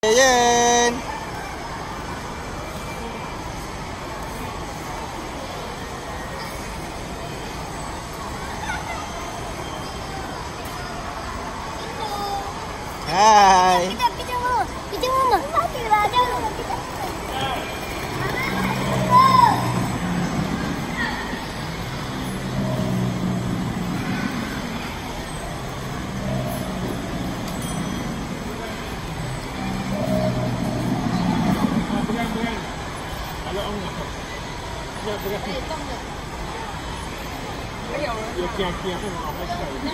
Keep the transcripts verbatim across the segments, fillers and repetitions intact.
Yen. Hai. Kita kita mama. Kita mama. Matilah jangan kita. Kalau ông ya berarti. Ayo. Ya kia-kia pun apa sekali.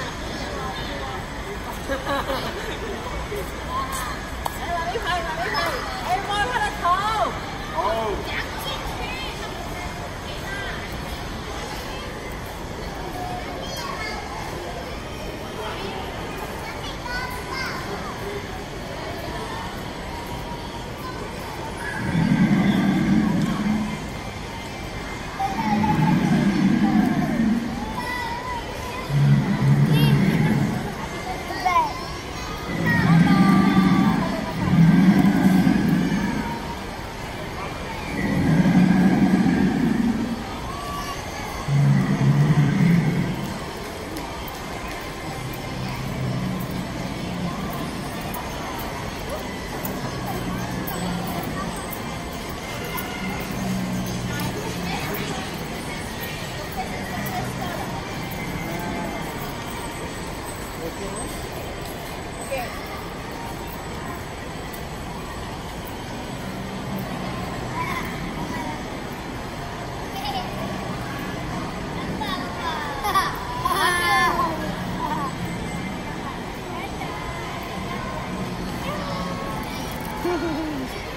Lấy hơi là lấy hơi. Em ơi nó đã khô. Ồ. Hehehe